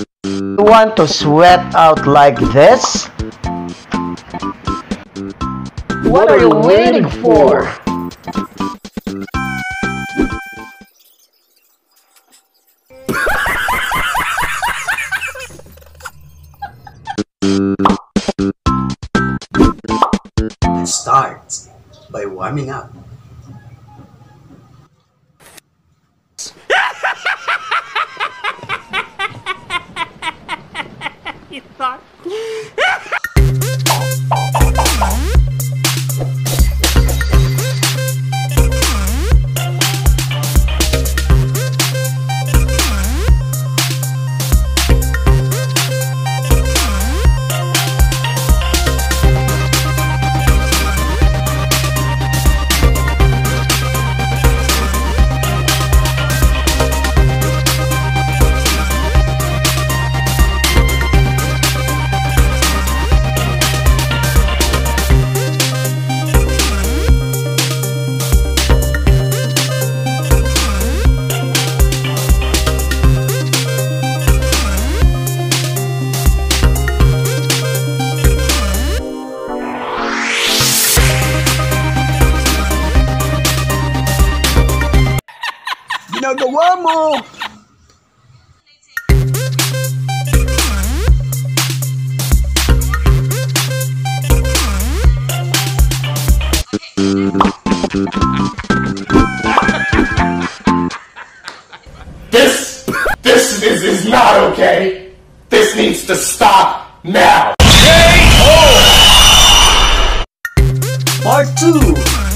You want to sweat out like this? What are you waiting for? Start by warming up. You thought? Ginagawa mo! This is not okay. This needs to stop now. Part 2.